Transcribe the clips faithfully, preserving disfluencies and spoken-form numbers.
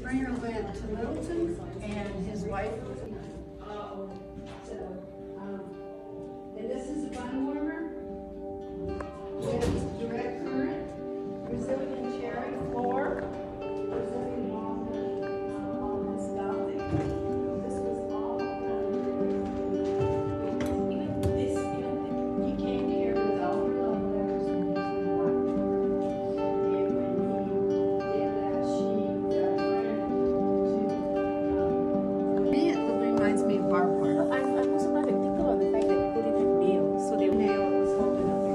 Springer went to Littleton, and his wife. So, um, and this is a bun warmer with direct current, Brazilian cherry floor, Brazilian walnut, um, all this stuff. This was all done. Even this, even he came here with all her love letters and his wife. And when he did that, she got a friend to. Um, Me, it reminds me of Barb Park. I'm, I'm also not particular on the fact that they put it in nails, so they nail was holding up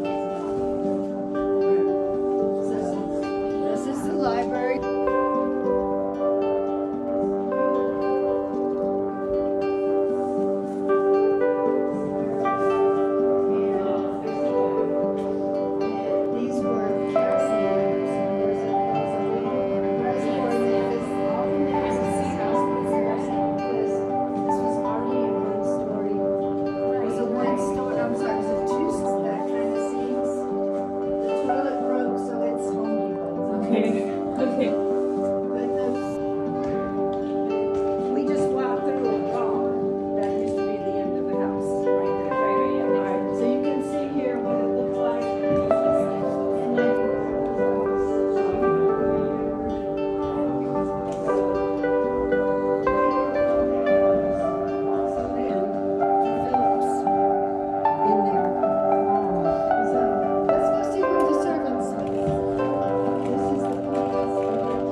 there. This is the library. These were reservoirs. This was already a one-story. It was a one-story. I'm sorry, it was a two. That kind of seems. The toilet broke, so it's Home Depot. Okay. Okay. But the, we just walked through a wall that used to be the end of the house, right there. Right, right, yeah. Alright, so you can see here what it looked like. And then so then Phillips in there. So let's go see where the servants live. This is the place.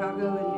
Chicago and